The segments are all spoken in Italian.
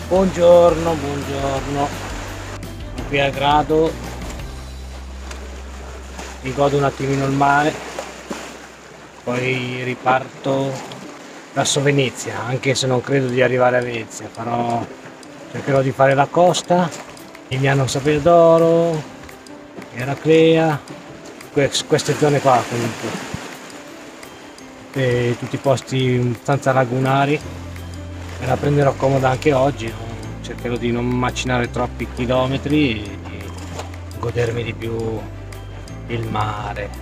Buongiorno, buongiorno. Sono qui a Grado, mi godo un attimino il mare, poi riparto verso Venezia, anche se non credo di arrivare a Venezia, però cercherò di fare la costa, Emiliano Sapere d'Oro, Eraclea, queste zone qua comunque, e tutti i posti abbastanza lagunari. Me la prenderò comoda anche oggi, cercherò di non macinare troppi chilometri e di godermi di più il mare.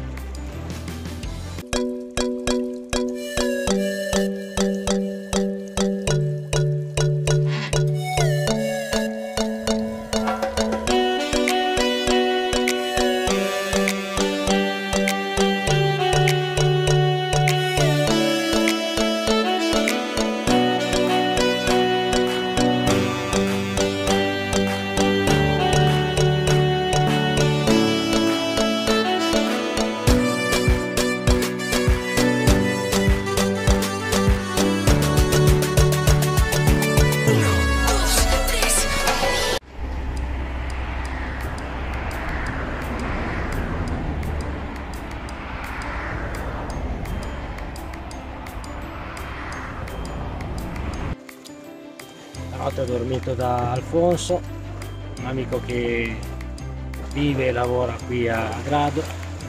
Ho dormito da Alfonso, un amico che vive e lavora qui a Grado.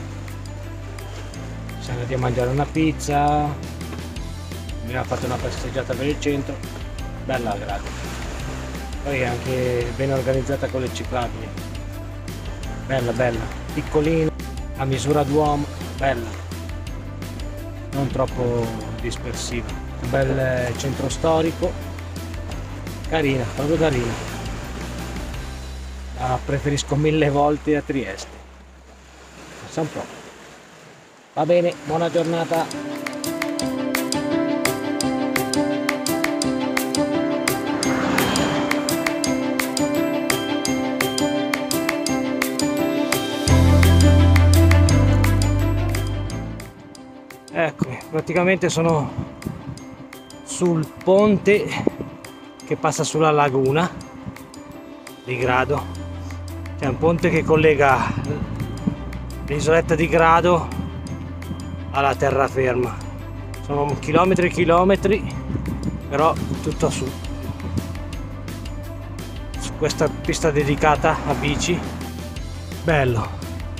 Siamo andati a mangiare una pizza, abbiamo fatto una passeggiata per il centro, bella a Grado. Poi è anche ben organizzata con le ciclabili, bella bella, piccolina, a misura d'uomo, bella, non troppo dispersiva, un bel centro storico. Carina, proprio carina. La preferisco 1000 volte a Trieste. Pensa un po'. Va bene, buona giornata. Eccomi, praticamente sono sul ponte che passa sulla laguna di Grado. C'è un ponte che collega l'isoletta di Grado alla terraferma. Sono chilometri e chilometri, però tutto su questa pista dedicata a bici. Bello.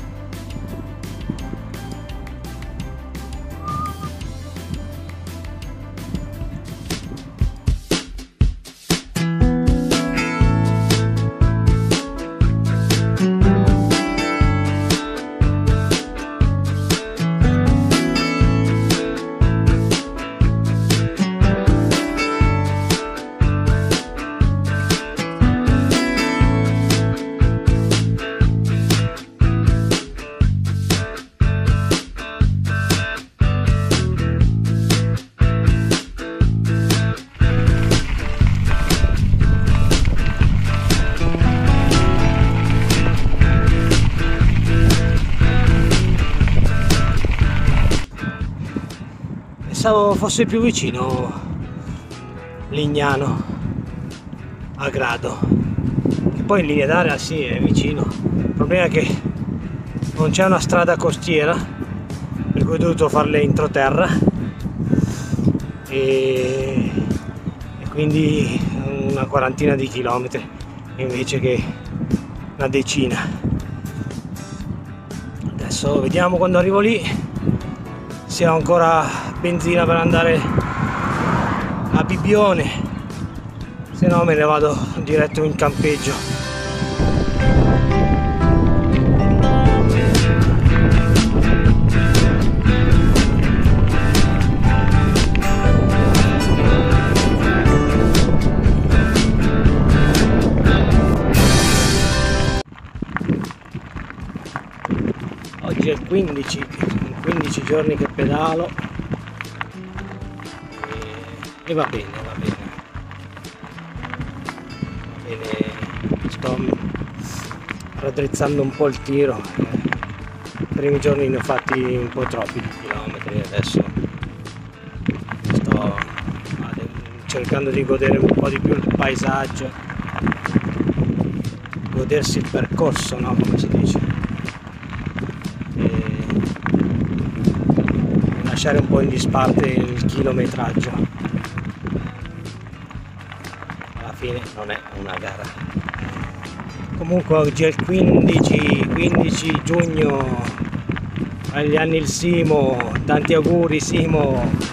Pensavo fosse più vicino Lignano a Grado, che poi in linea d'aria sì è vicino. Il problema è che non c'è una strada costiera, per cui ho dovuto farle entroterra e quindi una quarantina di chilometri invece che una decina. Adesso vediamo quando arrivo lì se ho ancora benzina per andare a Bibbione, se no me ne vado diretto in campeggio. Oggi è il 15 giorni che pedalo e va bene, va bene. Va bene, sto raddrizzando un po' il tiro. I primi giorni ne ho fatti un po' troppi di chilometri, adesso sto cercando di godere un po' di più il paesaggio, godersi il percorso, no? Come si dice, e lasciare un po' in disparte il chilometraggio. Alla fine non è una gara. Comunque oggi è il 15 giugno, agli anni il Simo, tanti auguri Simo.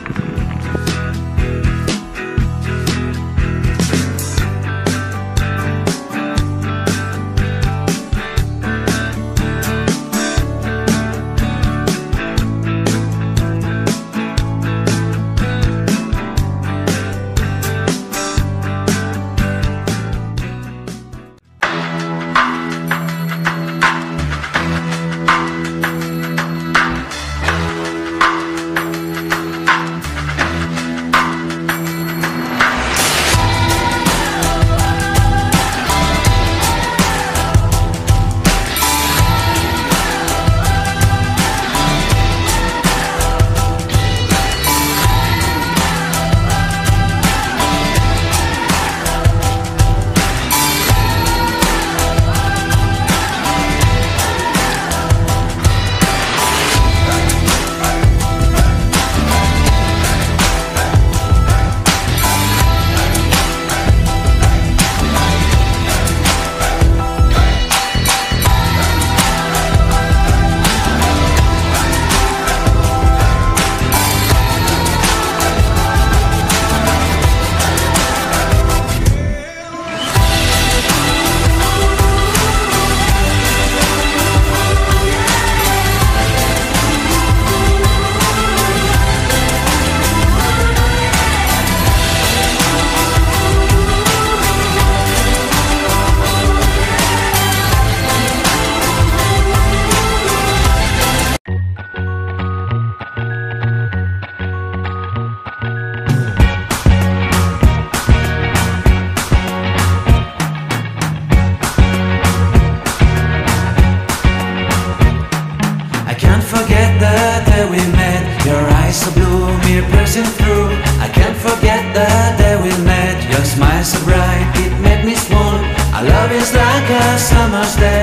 So blue, me piercing through. I can't forget the day we met. Your smile so bright, it made me swoon. Our love is like a summer's day.